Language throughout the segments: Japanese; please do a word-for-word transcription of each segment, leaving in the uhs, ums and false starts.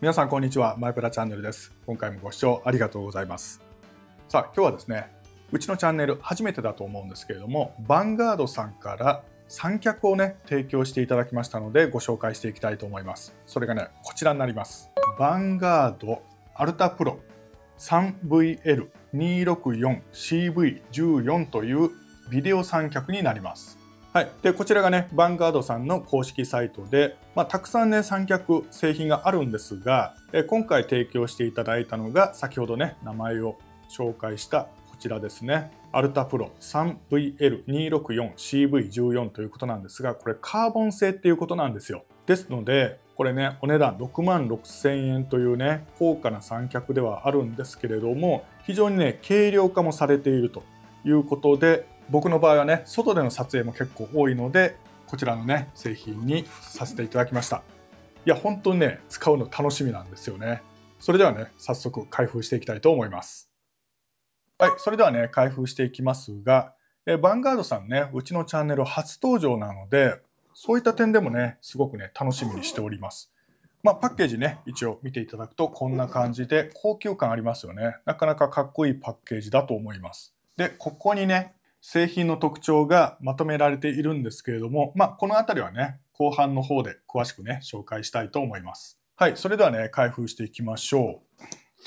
皆さんこんにちは、マイプラチャンネルです。今回もご視聴ありがとうございます。さあ、今日はですね、うちのチャンネル初めてだと思うんですけれども、ヴァンガードさんから三脚をね、提供していただきましたので、ご紹介していきたいと思います。それがね、こちらになります。ヴァンガードアルタプロ スリーブイエルにーろくよんシーブイじゅうよん というビデオ三脚になります。はい、でこちらがね、ヴァンガードさんの公式サイトで、まあ、たくさんね、三脚製品があるんですが、え今回提供していただいたのが、先ほどね、名前を紹介したこちらですね。アルタプロ スリーブイエルにーろくよんシーブイじゅうよん ということなんですが、これカーボン製っていうことなんですよ。ですので、これね、お値段ろくまんろくせんえんというね、高価な三脚ではあるんですけれども、非常にね、軽量化もされているということで、僕の場合はね、外での撮影も結構多いので、こちらのね、製品にさせていただきました。いや、本当にね、使うの楽しみなんですよね。それではね、早速開封していきたいと思います。はい、それではね、開封していきますが、えヴァンガードさんね、うちのチャンネル初登場なので、そういった点でもね、すごくね、楽しみにしております。まあ、パッケージね、一応見ていただくとこんな感じで高級感ありますよね。なかなかかっこいいパッケージだと思います。で、ここにね、製品の特徴がまとめられているんですけれども、まあ、このあたりはね、後半の方で詳しくね、紹介したいと思います。はい、それではね、開封していきましょう。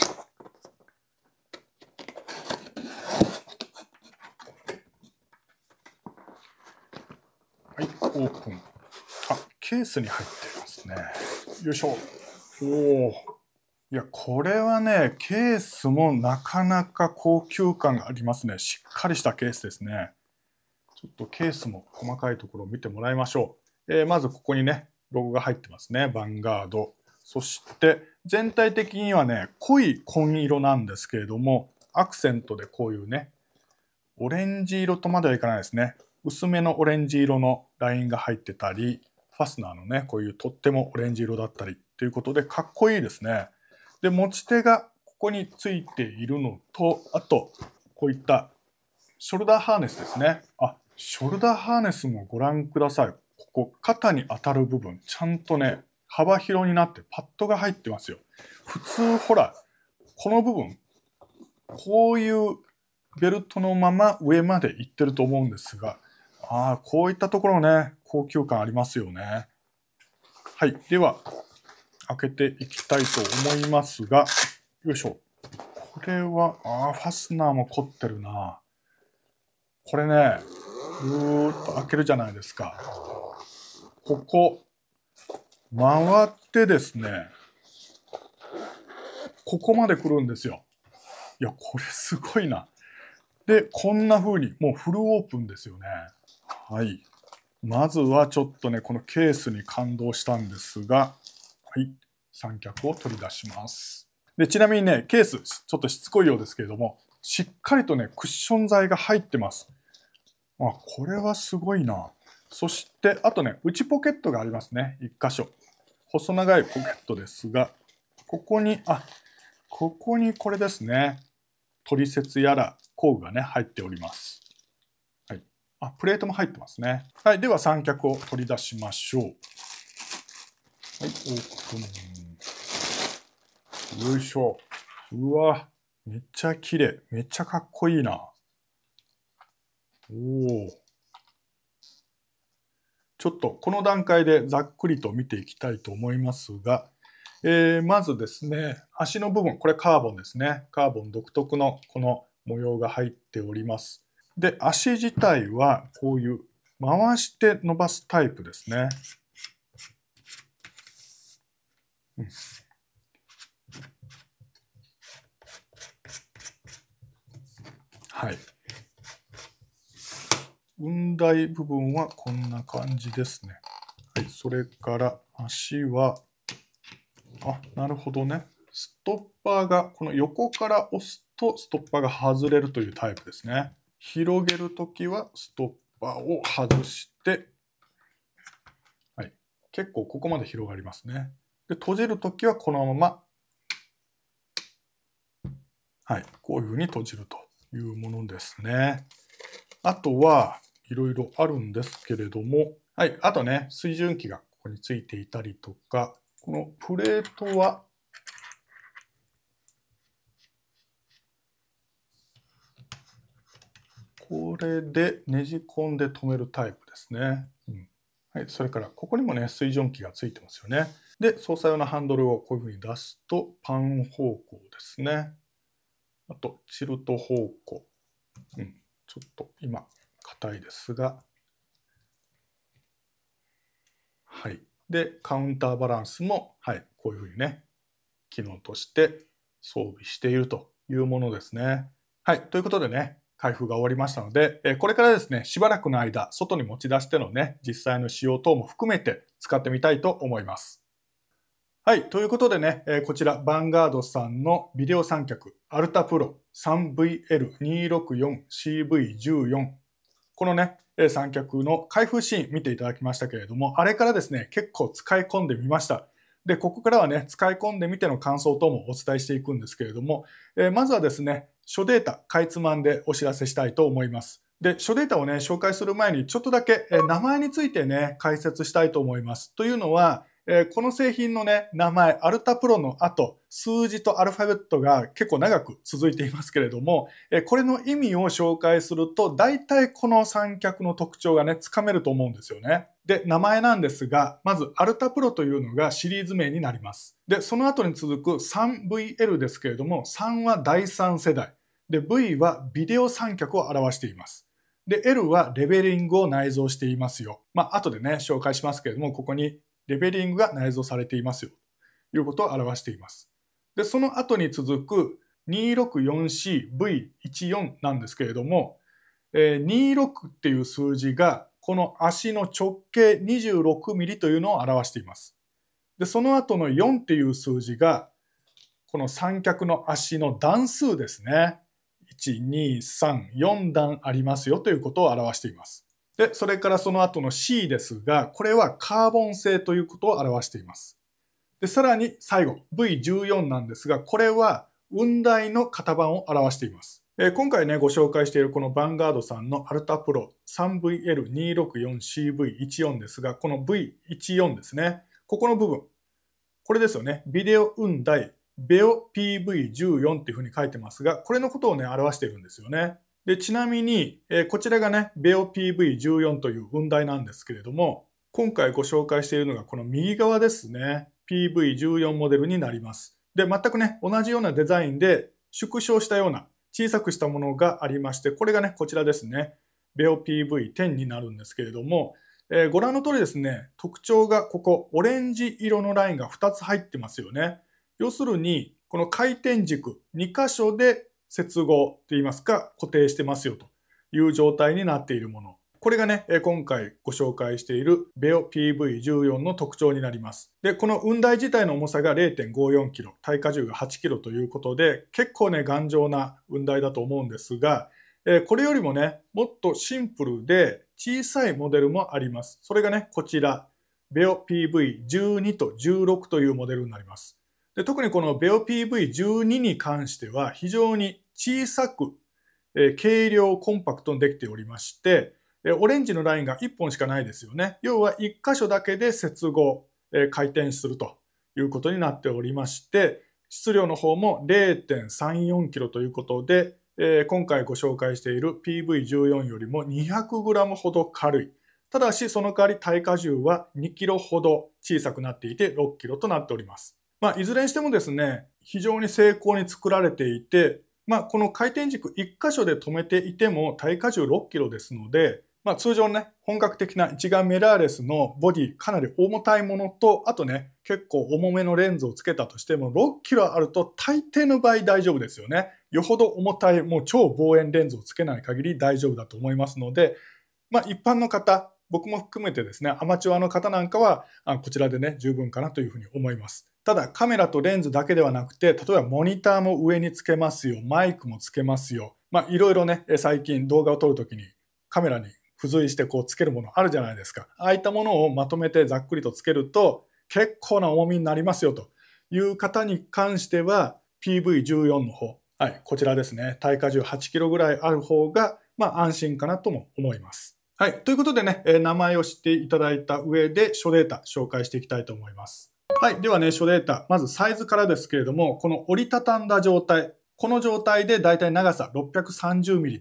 はい、オープン。あ、ケースに入っていますね。よいしょ。おお。いや、これはね、ケースもなかなか高級感がありますね。しっかりしたケースですね。ちょっとケースも細かいところを見てもらいましょう。えー、まずここにね、ロゴが入ってますね。ヴァンガード。そして全体的にはね、濃い紺色なんですけれども、アクセントでこういうね、オレンジ色とまではいかないですね。薄めのオレンジ色のラインが入ってたり、ファスナーのね、こういうとってもオレンジ色だったりということで、かっこいいですね。で、持ち手がここについているのと、あと、こういったショルダーハーネスですね。あ、ショルダーハーネスもご覧ください。ここ、肩に当たる部分、ちゃんとね、幅広になってパッドが入ってますよ。普通、ほら、この部分、こういうベルトのまま上までいってると思うんですが、ああ、こういったところね、高級感ありますよね。はい。では、開けていきたいと思いますが、よいしょ。これは、ああ、ファスナーも凝ってるな。これね、ぐーっと開けるじゃないですか。ここ、回ってですね、ここまで来るんですよ。いや、これすごいな。で、こんな風に、もうフルオープンですよね。はい。まずはちょっとね、このケースに感動したんですが、はい。三脚を取り出します。で、ちなみにね、ケース、ちょっとしつこいようですけれども、しっかりとね、クッション材が入ってます。あ、これはすごいな。そして、あとね、内ポケットがありますね。一箇所。細長いポケットですが、ここに、あ、ここにこれですね。取説やら工具がね、入っております。はい。あ、プレートも入ってますね。はい。では三脚を取り出しましょう。はい。オープン。よいしょ。うわ、めっちゃ綺麗。めっちゃかっこいいな。おお。ちょっとこの段階でざっくりと見ていきたいと思いますが、えー、まずですね、足の部分、これカーボンですね。カーボン独特のこの模様が入っております。で、足自体はこういう回して伸ばすタイプですね。うん、はい。雲台部分はこんな感じですね。はい、それから足は、あ、なるほどね。ストッパーが、この横から押すとストッパーが外れるというタイプですね。広げるときはストッパーを外して、はい、結構ここまで広がりますね。で、閉じるときはこのまま、はい、こういうふうに閉じるというものですね。あとはいろいろあるんですけれども、はい、あとね、水準器がここについていたりとか、このプレートはこれでねじ込んで止めるタイプですね。うん、はい、それからここにもね、水蒸気がついてますよね。で、操作用のハンドルをこういうふうに出すと、パン方向ですね。あと、チルト方向。うん、ちょっと今、硬いですが。はい。で、カウンターバランスも、はい、こういうふうにね、機能として装備しているというものですね。はい。ということでね、開封が終わりましたので、これからですね、しばらくの間、外に持ち出してのね、実際の使用等も含めて使ってみたいと思います。はい。ということでね、こちら、ヴァンガードさんのビデオ三脚、アルタプロ スリーブイエルにひゃくろくじゅうよんシーブイじゅうよん。このね、三脚の開封シーン見ていただきましたけれども、あれからですね、結構使い込んでみました。で、ここからはね、使い込んでみての感想等もお伝えしていくんですけれども、えー、まずはですね、諸データ、かいつまんでお知らせしたいと思います。で、諸データをね、紹介する前にちょっとだけ、えー、名前についてね、解説したいと思います。というのは、えー、この製品のね、名前、アルタプロの後、数字とアルファベットが結構長く続いていますけれども、えー、これの意味を紹介すると、大体この三脚の特徴がね、つかめると思うんですよね。で、名前なんですが、まず、アルタプロというのがシリーズ名になります。で、その後に続く スリーブイエル ですけれども、さんはだいさん世代。で、V はビデオ三脚を表しています。で、L はレベリングを内蔵していますよ。まあ、後でね、紹介しますけれども、ここにレベリングが内蔵されていますよ。ということを表しています。で、その後に続く にひゃくろくじゅうよんシーブイじゅうよん なんですけれども、えー、にじゅうろくっていう数字が、この足の直径 にじゅうろくミリ というのを表しています。で、その後のよんっていう数字が、この三脚の足の段数ですね。いち、に、さん、よん段ありますよということを表しています。で、それからその後の C ですが、これはカーボン製ということを表しています。で、さらに最後、ブイじゅうよん なんですが、これは雲台の型番を表しています。えー、今回ね、ご紹介しているこのヴァンガードさんのアルタプロ スリーブイエルにひゃくろくじゅうよんシーブイじゅうよん ですが、この ブイじゅうよん ですね。ここの部分。これですよね。ビデオ雲台、ベオ ピーブイじゅうよん っていうふうに書いてますが、これのことをね、表しているんですよね。で、ちなみに、えー、こちらがね、ベオ ピーブイじゅうよん という雲台なんですけれども、今回ご紹介しているのがこの右側ですね。ピーブイじゅうよん モデルになります。で、全くね、同じようなデザインで縮小したような小さくしたものがありまして、これがね、こちらですね。ベオ ピーブイじゅうになるんですけれども、えー、ご覧の通りですね、特徴がここ、オレンジ色のラインがふたつ入ってますよね。要するに、この回転軸に箇所で接合といいますか、固定してますよという状態になっているもの。これがね、今回ご紹介しているベオ ピーブイじゅうよん の特徴になります。で、この雲台自体の重さが れいてんごよんキロ、耐荷重がはちキロということで、結構ね、頑丈な雲台だと思うんですが、これよりもね、もっとシンプルで小さいモデルもあります。それがね、こちら、ベオ ピーブイじゅうに とじゅうろくというモデルになります。で、特にこのベオ ピーブイじゅうに に関しては非常に小さく、えー、軽量コンパクトにできておりまして、オレンジのラインがいっぽんしかないですよね。要はいっ箇所だけで接合、えー、回転するということになっておりまして、質量の方も れいてんさんよんキロということで、えー、今回ご紹介している ピーブイじゅうよん よりも にひゃくグラム ほど軽い。ただし、その代わり耐荷重はにキロほど小さくなっていてろっキロとなっております。まあ、いずれにしてもですね、非常に精巧に作られていて、まあ、この回転軸いっ箇所で止めていても耐荷重ろっキロですので、まあ、通常ね、本格的な一眼ミラーレスのボディかなり重たいものと、あとね、結構重めのレンズをつけたとしてもろっキロあると大抵の場合大丈夫ですよね。よほど重たい、もう超望遠レンズをつけない限り大丈夫だと思いますので、まあ、一般の方、僕も含めてですね、アマチュアの方なんかは、こちらでね、十分かなというふうに思います。ただ、カメラとレンズだけではなくて、例えばモニターも上につけますよ、マイクもつけますよ。まあ、いろいろね、最近動画を撮るときにカメラに付随してこうつけるものあるじゃないですか。ああいったものをまとめてざっくりとつけると、結構な重みになりますよという方に関しては、ピーブイじゅうよん の方、はい、こちらですね、耐荷重はちキロぐらいある方が、まあ、安心かなとも思います。はい。ということでね、名前を知っていただいた上で、諸データ紹介していきたいと思います。はい。ではね、諸データ。まずサイズからですけれども、この折りたたんだ状態。この状態でだいたい長さ ろっぴゃくさんじゅうミリ です。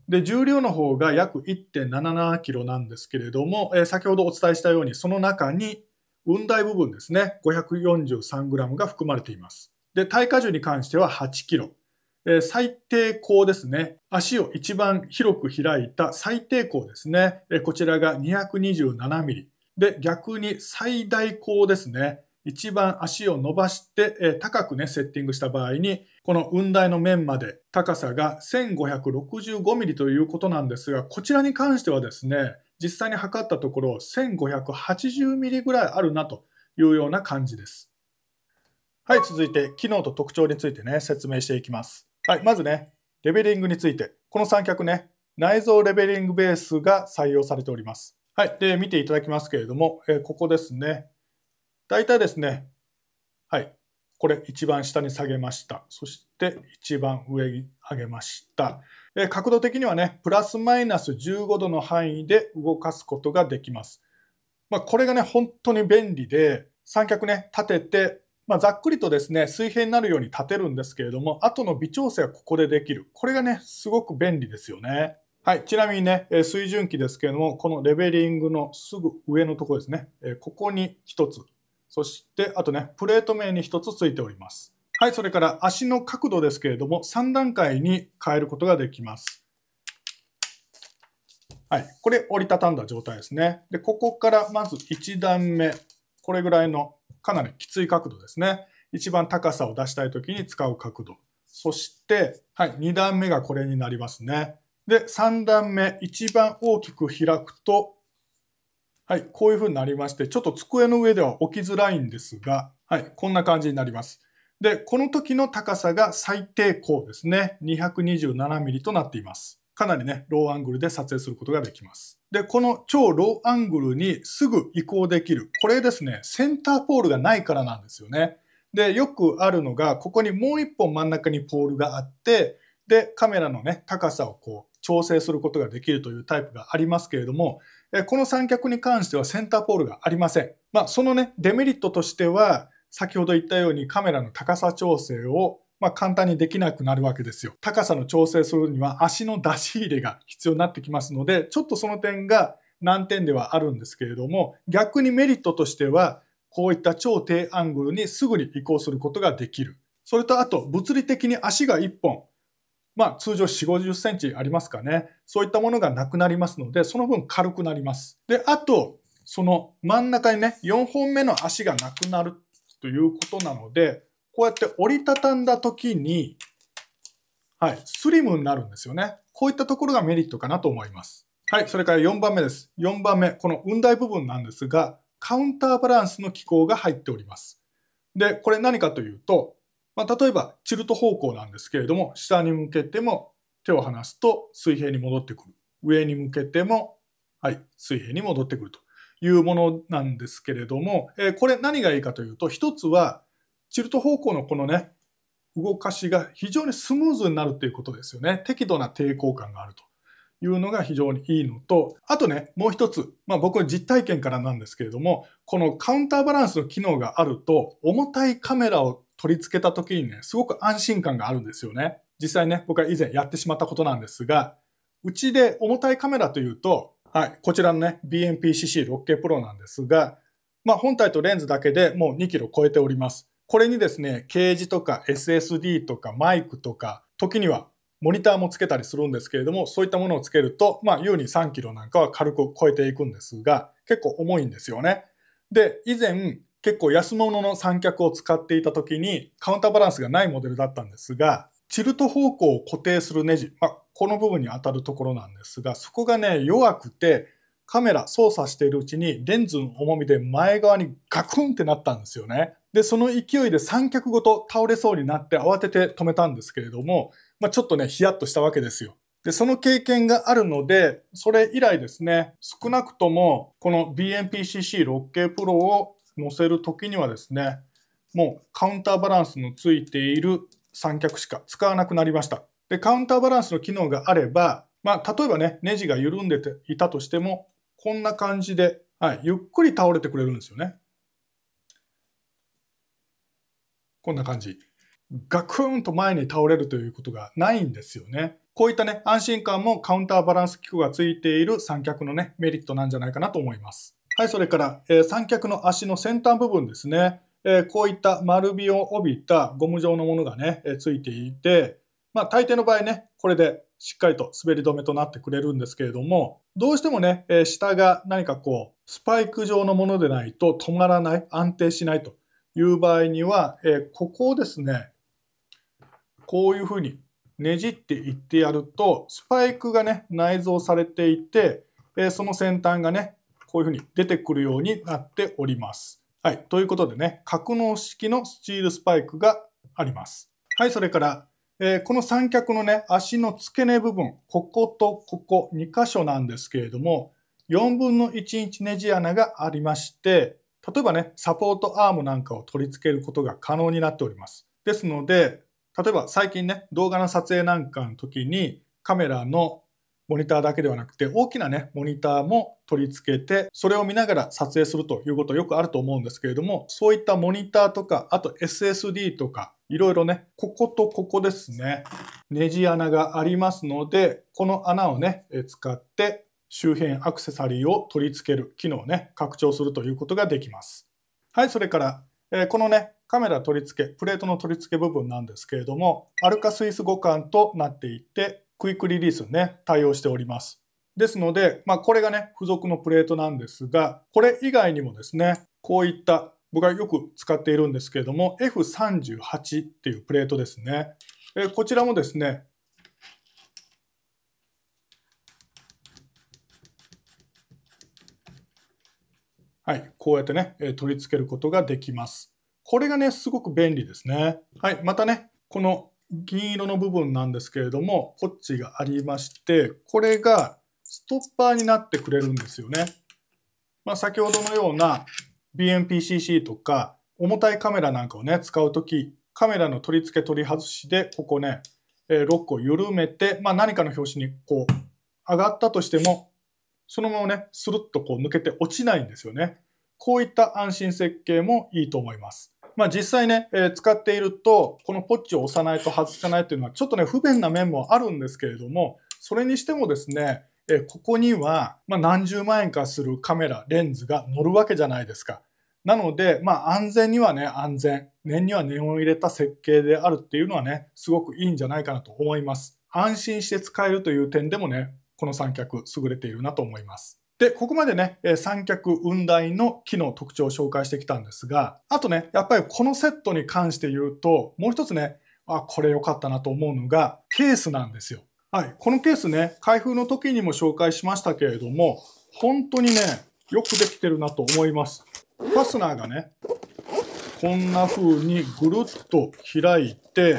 で、重量の方が約 いってんななななキロなんですけれども、えー先ほどお伝えしたように、その中に雲台部分ですね、ごひゃくよんじゅうさんグラム が含まれています。で、耐荷重に関してははちキロ。えー最低高ですね。足を一番広く開いた最低高ですね。えーこちらがにひゃくにじゅうななミリ。で、逆に最大高ですね。一番足を伸ばして、えー高くね、セッティングした場合に、この雲台の面まで高さがせんごひゃくろくじゅうごミリということなんですが、こちらに関してはですね、実際に測ったところせんごひゃくはちじゅうミリぐらいあるなというような感じです。はい、続いて機能と特徴についてね、説明していきます。はい、まずね、レベリングについて。この三脚ね、内蔵レベリングベースが採用されております。はい、で、見ていただきますけれども、えーここですね。大体ですね、はい、これ一番下に下げました。そして一番上に上げました。えー角度的にはね、プラスマイナスじゅうごどの範囲で動かすことができます。まあ、これがね、本当に便利で、三脚ね、立てて、まあ、ざっくりとですね、水平になるように立てるんですけれども、後の微調整はここでできる。これがね、すごく便利ですよね。はい。ちなみにね、えー水準器ですけれども、このレベリングのすぐ上のところですね。えーここにひとつ。そして、あとね、プレート面にひとつついております。はい。それから足の角度ですけれども、さん段階に変えることができます。はい。これ折りたたんだ状態ですね。で、ここからまずいち段目。これぐらいのかなりきつい角度ですね。一番高さを出したいときに使う角度。そして、はい。に段目がこれになりますね。で、さん段目。一番大きく開くと、はい。こういう風になりまして、ちょっと机の上では置きづらいんですが、はい。こんな感じになります。で、この時の高さが最低高ですね。にひゃくにじゅうななミリとなっています。かなりね、ローアングルで撮影することができます。で、この超ローアングルにすぐ移行できる。これですね、センターポールがないからなんですよね。で、よくあるのが、ここにもう一本真ん中にポールがあって、で、カメラのね、高さをこう、調整することができるというタイプがありますけれども、この三脚に関してはセンターポールがありません。まあ、そのね、デメリットとしては、先ほど言ったようにカメラの高さ調整をまあ簡単にできなくなるわけですよ。高さの調整するには足の出し入れが必要になってきますので、ちょっとその点が難点ではあるんですけれども、逆にメリットとしては、こういった超低アングルにすぐに移行することができる。それとあと、物理的に足がいっぽん、まあ通常よんじゅう、ごじゅっセンチありますかね。そういったものがなくなりますので、その分軽くなります。で、あと、その真ん中にね、よんほんめの足がなくなるということなので、こうやって折りたたんだ時に、はい、スリムになるんですよね。こういったところがメリットかなと思います。はい、それからよんばんめです。よんばんめ、この雲台部分なんですが、カウンターバランスの機構が入っております。で、これ何かというと、まあ、例えばチルト方向なんですけれども、下に向けても手を離すと水平に戻ってくる。上に向けても、はい、水平に戻ってくるというものなんですけれども、えーこれ何がいいかというと、一つは、チルト方向のこのね、動かしが非常にスムーズになるということですよね。適度な抵抗感があるというのが非常にいいのと、あとね、もう一つ、まあ僕の実体験からなんですけれども、このカウンターバランスの機能があると、重たいカメラを取り付けた時にね、すごく安心感があるんですよね。実際ね、僕は以前やってしまったことなんですが、うちで重たいカメラというと、はい、こちらのね、ビーエヌピーシーシーろくケー Pro なんですが、まあ本体とレンズだけでもうにキロ超えております。これにですね、ケージとか エスエスディー とかマイクとか、時にはモニターもつけたりするんですけれども、そういったものをつけると、まあ優にさんキロなんかは軽く超えていくんですが、結構重いんですよね。で、以前結構安物の三脚を使っていた時にカウンターバランスがないモデルだったんですが、チルト方向を固定するネジ、まあ、この部分に当たるところなんですが、そこがね、弱くて、カメラ操作しているうちにレンズの重みで前側にガクンってなったんですよね。で、その勢いで三脚ごと倒れそうになって慌てて止めたんですけれども、まあ、ちょっとね、ヒヤッとしたわけですよ。で、その経験があるので、それ以来ですね、少なくともこの ビーエヌピーシーシーろくケー Pro を載せるときにはですね、もうカウンターバランスのついている三脚しか使わなくなりました。で、カウンターバランスの機能があれば、まあ、例えばね、ネジが緩んでていたとしても、こんな感じで、はい、ゆっくり倒れてくれるんですよね。こんな感じ。ガクーンと前に倒れるということがないんですよね。 こういったね、安心感もカウンターバランス機構がついている三脚のね、メリットなんじゃないかなと思います。はい、それから、えー、三脚の足の先端部分ですね。えー、こういった丸みを帯びたゴム状のものがね、えー、ついていて、まあ大抵の場合ね、これでしっかりと滑り止めとなってくれるんですけれども、どうしてもね、えー、下が何かこう、スパイク状のものでないと止まらない、安定しないという場合には、えー、ここをですね、こういうふうにねじっていってやると、スパイクがね、内蔵されていて、えー、その先端がね、こういうふうに出てくるようになっております。はい。ということでね、格納式のスチールスパイクがあります。はい。それから、えー、この三脚のね、足の付け根部分、こことここに箇所なんですけれども、よんぶんのいちインチネジ穴がありまして、例えばね、サポートアームなんかを取り付けることが可能になっております。ですので、例えば最近ね、動画の撮影なんかの時にカメラのモニターだけではなくて大きなね、モニターも取り付けて、それを見ながら撮影するということよくあると思うんですけれども、そういったモニターとか、あと エスエスディー とか、いろいろね、こことここですね、ネジ穴がありますので、この穴をね、使って周辺アクセサリーを取り付ける機能をね、拡張するということができます。はい、それから、えー、このね、カメラ取り付け、プレートの取り付け部分なんですけれども、アルカスイス互換となっていて、クイックリリースね、対応しております。ですので、まあ、これがね、付属のプレートなんですが、これ以外にもですね、こういった僕がよく使っているんですけれども、エフさんじゅうはち っていうプレートですね。えー、こちらもですね、はい、こうやってね、取り付けることができます。これがね、すごく便利ですね。はい、またね、この銀色の部分なんですけれども、ポッチがありまして、これがストッパーになってくれるんですよね。まあ、先ほどのような ビーエムピーシーシー とか、重たいカメラなんかをね、使うとき、カメラの取り付け取り外しで、ここね、ロックを緩めて、まあ、何かの拍子にこう、上がったとしても、そのままね、スルッとこう抜けて落ちないんですよね。こういった安心設計もいいと思います。まあ実際ね、えー、使っていると、このポッチを押さないと外せないっていうのはちょっとね、不便な面もあるんですけれども、それにしてもですね、えー、ここには、まあ、何十万円かするカメラ、レンズが乗るわけじゃないですか。なので、まあ安全にはね、安全。念には念を入れた設計であるっていうのはね、すごくいいんじゃないかなと思います。安心して使えるという点でもね、この三脚優れているなと思います。で、ここまでね、三脚雲台の機能特徴を紹介してきたんですが、あとね、やっぱりこのセットに関して言うと、もう一つね、あ、これ良かったなと思うのが、ケースなんですよ。はい。このケースね、開封の時にも紹介しましたけれども、本当にね、よくできてるなと思います。ファスナーがね、こんな風にぐるっと開いて、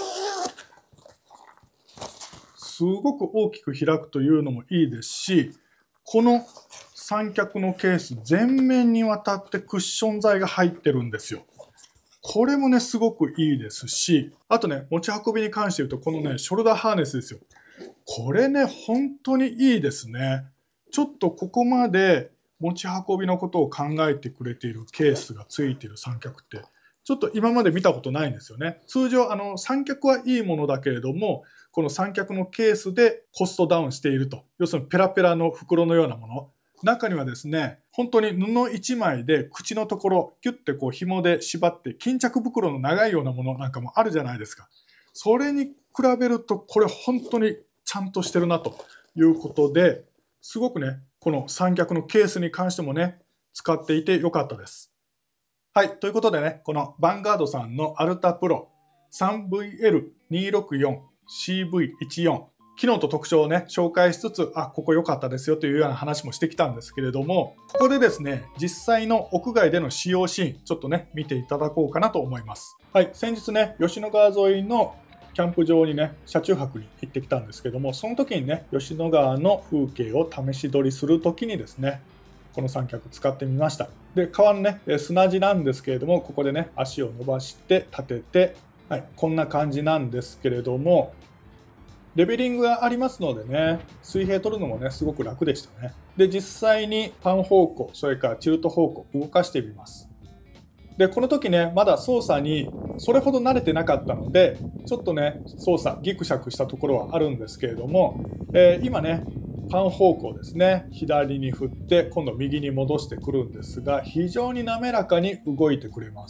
すごく大きく開くというのもいいですし、この三脚のケース全面にわたってクッション材が入ってるんですよ。これもね、すごくいいですし、あとね、持ち運びに関して言うと、このね、ショルダーハーネスですよ。これね、本当にいいですね。ちょっとここまで持ち運びのことを考えてくれているケースがついている三脚って、ちょっと今まで見たことないんですよね。通常、あの、三脚はいいものだけれども、この三脚のケースでコストダウンしていると。要するにペラペラの袋のようなもの。中にはですね、本当に布一枚で口のところ、キュッてこう紐で縛って巾着袋の長いようなものなんかもあるじゃないですか。それに比べると、これ本当にちゃんとしてるなということで、すごくね、この三脚のケースに関してもね、使っていてよかったです。はい。ということでね、このヴァンガードさんのアルタプロ スリーブイエルにひゃくろくじゅうよんシーブイじゅうよん 機能と特徴をね、紹介しつつ、あ、ここ良かったですよというような話もしてきたんですけれども、ここでですね、実際の屋外での使用シーン、ちょっとね、見ていただこうかなと思います。はい。先日ね、吉野川沿いのキャンプ場にね、車中泊に行ってきたんですけども、その時にね、吉野川の風景を試し撮りする時にですね、この三脚使ってみました。で、川のね、砂地なんですけれども、ここでね、足を伸ばして立てて、はい、こんな感じなんですけれども、レベリングがありますのでね、水平取るのもね、すごく楽でしたね。で、実際にパン方向、それからチルト方向、動かしてみます。 でこの時ねまだ操作にそれほど慣れてなかったのでちょっとね操作ギクシャクしたところはあるんですけれども、えー、今ねパン方向ですね左に振って今度右に戻してくるんですが非常に滑らかに動いてくれます。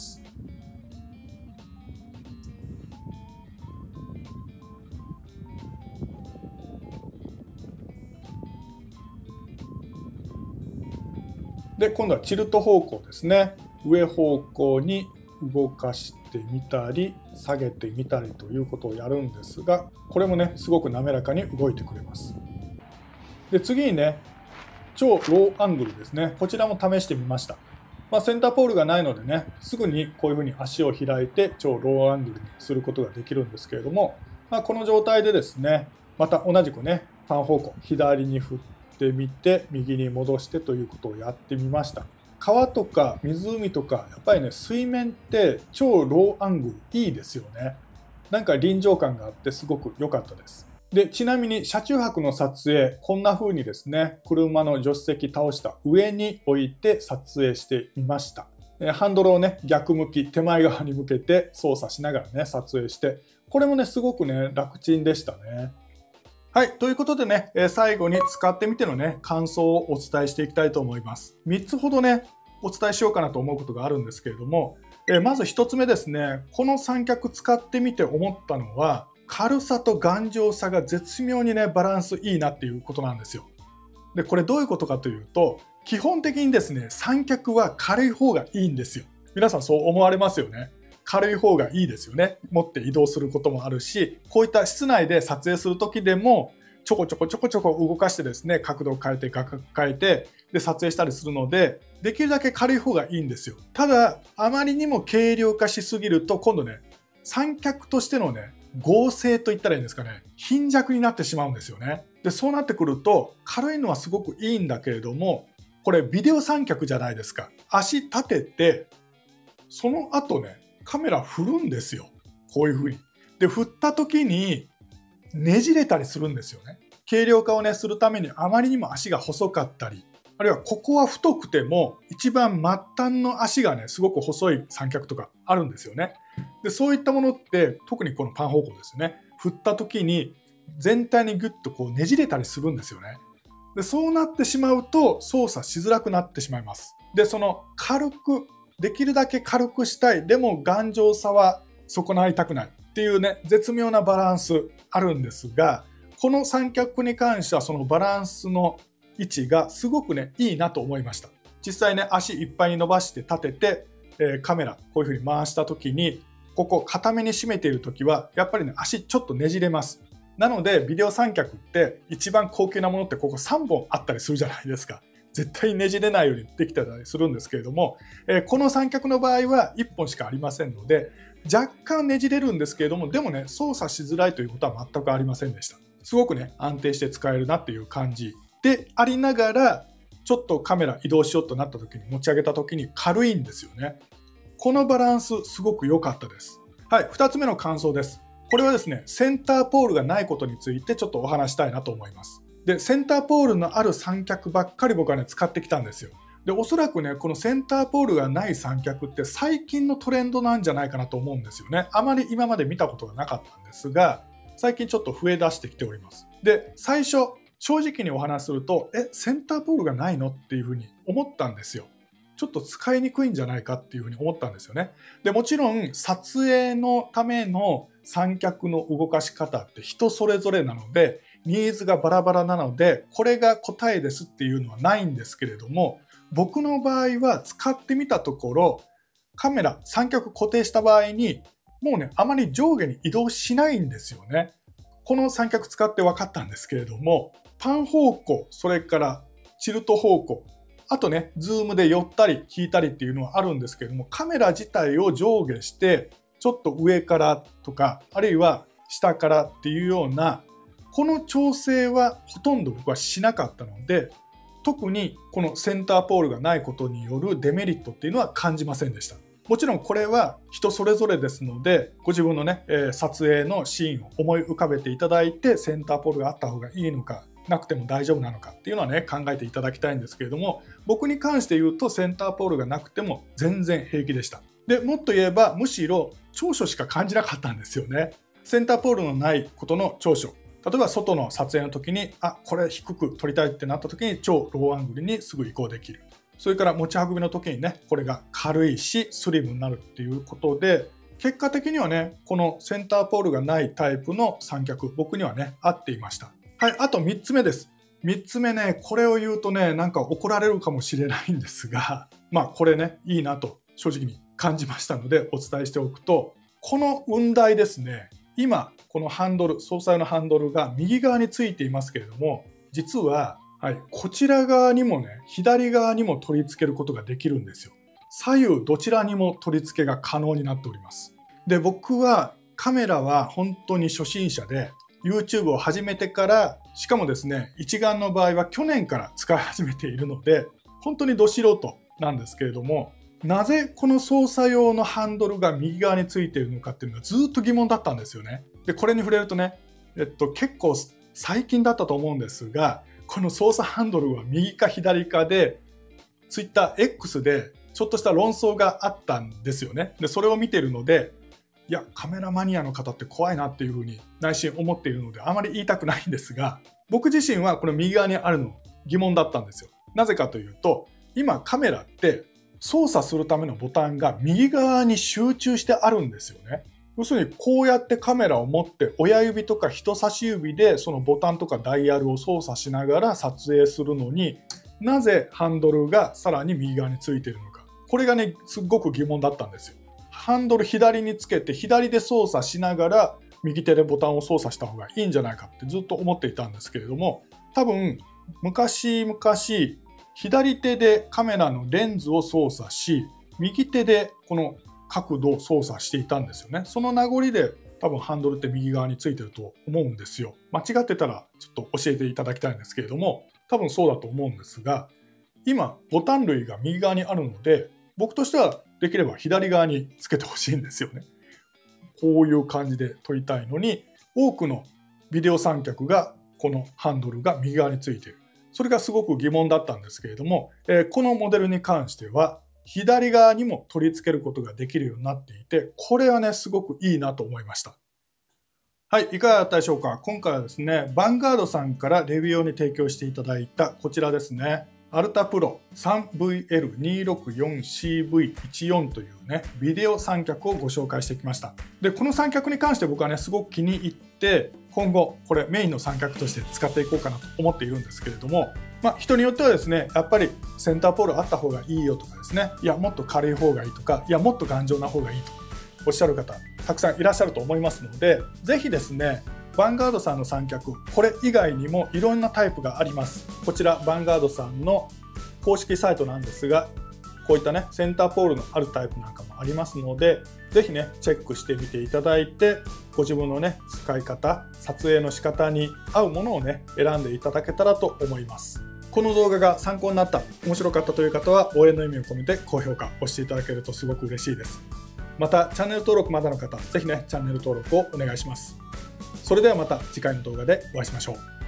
で今度はチルト方向ですね上方向に動かしてみたり下げてみたりということをやるんですがこれもねすごく滑らかに動いてくれます。で次にね超ローアングルですねこちらも試してみました。まあ、センターポールがないのでねすぐにこういうふうに足を開いて超ローアングルにすることができるんですけれども、まあ、この状態でですねまた同じくねパン方向左に振ってみて右に戻してということをやってみました。川とか湖とかやっぱりね水面って超ローアングルいいですよね。なんか臨場感があってすごく良かったです。でちなみに車中泊の撮影こんな風にですね車の助手席倒した上に置いて撮影してみました。ハンドルをね逆向き手前側に向けて操作しながらね撮影してこれもねすごくね楽ちんでしたね。はい。ということでね、最後に使ってみてのね、感想をお伝えしていきたいと思います。みっつほどね、お伝えしようかなと思うことがあるんですけれども、まずひとつめですね、この三脚使ってみて思ったのは、軽さと頑丈さが絶妙にね、バランスいいなっていうことなんですよ。で、これどういうことかというと、基本的にですね、三脚は軽い方がいいんですよ。皆さんそう思われますよね。軽い方がいいですよね。持って移動することもあるし、こういった室内で撮影する時でも、ちょこちょこちょこちょこ動かしてですね、角度を変えて画角変えて、で、撮影したりするので、できるだけ軽い方がいいんですよ。ただ、あまりにも軽量化しすぎると、今度ね、三脚としてのね、合成と言ったらいいんですかね、貧弱になってしまうんですよね。で、そうなってくると、軽いのはすごくいいんだけれども、これビデオ三脚じゃないですか。足立てて、その後ね、カメラ振るんですよ。こういう風に。で、振った時にねじれたりするんですよね。軽量化をね、するためにあまりにも足が細かったり、あるいはここは太くても一番末端の足がね、すごく細い三脚とかあるんですよね。で、そういったものって特にこのパン方向ですね。振った時に全体にグッとこうねじれたりするんですよね。で、そうなってしまうと操作しづらくなってしまいます。で、その軽くできるだけ軽くしたい。でも頑丈さは損なりたくないっていうね、絶妙なバランスあるんですが、この三脚に関してはそのバランスの位置がすごくね、いいなと思いました。実際ね、足いっぱいに伸ばして立てて、えー、カメラこういう風に回した時に、ここ固めに締めている時は、やっぱりね、足ちょっとねじれます。なので、ビデオ三脚って一番高級なものってここさんぼんあったりするじゃないですか。絶対ねじれないようにできたりするんですけれども、えー、この三脚の場合はいっぽんしかありませんので、若干ねじれるんですけれども、でもね、操作しづらいということは全くありませんでした。すごくね、安定して使えるなっていう感じでありながら、ちょっとカメラ移動しようとなった時に持ち上げた時に軽いんですよね。このバランスすごく良かったです。はい、ふたつめの感想です。これはですね、センターポールがないことについてちょっとお話したいなと思います。で、センターポールのある三脚ばっかり僕はね、使ってきたんですよ。で、おそらくね、このセンターポールがない三脚って最近のトレンドなんじゃないかなと思うんですよね。あまり今まで見たことがなかったんですが、最近ちょっと増え出してきております。で、最初、正直にお話しすると、え、センターポールがないのっていうふうに思ったんですよ。ちょっと使いにくいんじゃないかっていうふうに思ったんですよね。で、もちろん撮影のための三脚の動かし方って人それぞれなので、ニーズがバラバラなので、これが答えですっていうのはないんですけれども、僕の場合は使ってみたところ、カメラ、三脚固定した場合に、もうね、あまり上下に移動しないんですよね。この三脚使って分かったんですけれども、パン方向、それからチルト方向、あとね、ズームで寄ったり引いたりっていうのはあるんですけれども、カメラ自体を上下して、ちょっと上からとか、あるいは下からっていうような、この調整はほとんど僕はしなかったので、特にこのセンターポールがないことによるデメリットっていうのは感じませんでした。 もちろんこれは人それぞれですので、ご自分のね、えー、撮影のシーンを思い浮かべていただいて、センターポールがあった方がいいのか、なくても大丈夫なのかっていうのはね、考えていただきたいんですけれども、僕に関して言うとセンターポールがなくても全然平気でした。で、もっと言えばむしろ長所しか感じなかったんですよね。センターポールのないことの長所。例えば外の撮影の時に、あ、これ低く撮りたいってなった時に超ローアングルにすぐ移行できる。それから持ち運びの時にね、これが軽いしスリムになるっていうことで、結果的にはね、このセンターポールがないタイプの三脚、僕にはね、合っていました。はい、あとみっつめです。みっつめね、これを言うとね、なんか怒られるかもしれないんですが、まあこれね、いいなと正直に感じましたのでお伝えしておくと、この雲台ですね、今、このハンドル、操作用のハンドルが右側についていますけれども、実は、はい、こちら側にもね、左側にも取り付けることができるんですよ。左右どちらにも取り付けが可能になっております。で、僕はカメラは本当に初心者で、YouTube を始めてから、しかもですね、一眼の場合は去年から使い始めているので、本当にど素人なんですけれども、なぜこの操作用のハンドルが右側についているのかっていうのがずっと疑問だったんですよね。で、これに触れるとね、えっと、結構最近だったと思うんですが、この操作ハンドルは右か左かで、Twitter X でちょっとした論争があったんですよね。で、それを見ているので、いや、カメラマニアの方って怖いなっていうふうに内心思っているので、あまり言いたくないんですが、僕自身はこの右側にあるの疑問だったんですよ。なぜかというと、今カメラって操作するためのボタンが右側に集中してあるんですよね。要するにこうやってカメラを持って親指とか人差し指でそのボタンとかダイヤルを操作しながら撮影するのに、なぜハンドルがさらに右側についているのか。これがね、すっごく疑問だったんですよ。ハンドル左につけて左で操作しながら右手でボタンを操作した方がいいんじゃないかってずっと思っていたんですけれども、多分昔々左手でカメラのレンズを操作し、右手でこの角度を操作していたんですよね。その名残で多分ハンドルって右側についてると思うんですよ。間違ってたらちょっと教えていただきたいんですけれども、多分そうだと思うんですが、今ボタン類が右側にあるので、僕としてはできれば左側につけてほしいんですよね。こういう感じで撮りたいのに、多くのビデオ三脚がこのハンドルが右側についている。それがすごく疑問だったんですけれども、えー、このモデルに関しては左側にも取り付けることができるようになっていて、これはね、すごくいいなと思いました。はい、いかがだったでしょうか。今回はですね、ヴァンガードさんからレビュー用に提供していただいたこちらですね。アルタプロ スリーブイエルにーろくよんシーブイじゅうよん というね、ビデオ三脚をご紹介してきました。で、この三脚に関して僕はね、すごく気に入って、今後、これメインの三脚として使っていこうかなと思っているんですけれども、まあ、人によってはですね、やっぱりセンターポールあった方がいいよとかですね、いや、もっと軽い方がいいとか、いや、もっと頑丈な方がいいとおっしゃる方、たくさんいらっしゃると思いますので、ぜひですね、ヴァンガードさんの三脚、これ以外にもいろんなタイプがあります。こちら、ヴァンガードさんの公式サイトなんですが、こういったね、センターポールのあるタイプなんかもありますので、ぜひね、チェックしてみていただいて、ご自分のね、使い方、撮影の仕方に合うものをね、選んでいただけたらと思います。この動画が参考になった、面白かったという方は、応援の意味を込めて高評価押していただけるとすごく嬉しいです。また、チャンネル登録まだの方、ぜひね、チャンネル登録をお願いします。それではまた次回の動画でお会いしましょう。